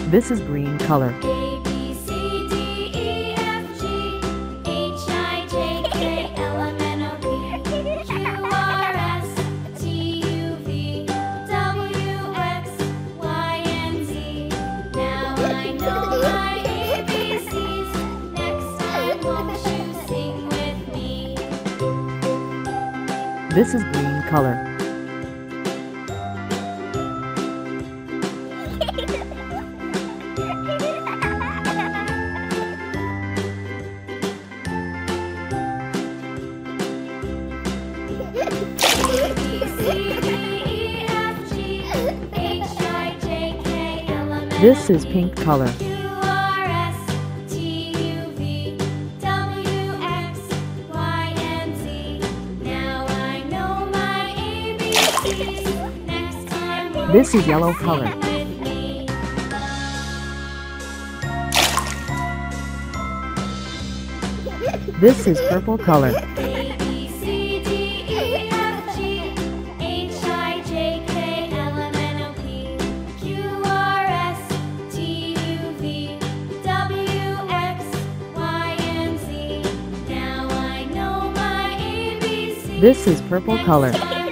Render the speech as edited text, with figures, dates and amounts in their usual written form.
This is green color. A, B, C, D, E, F, G, H, I, J, K, L, M, N, O, P, Q, R, S, T, U, V, W, X, Y, and Z. Now I know my ABCs. Next time, won't you sing with me? This is green color. This is pink color. This is yellow color. This is purple color. This is purple color.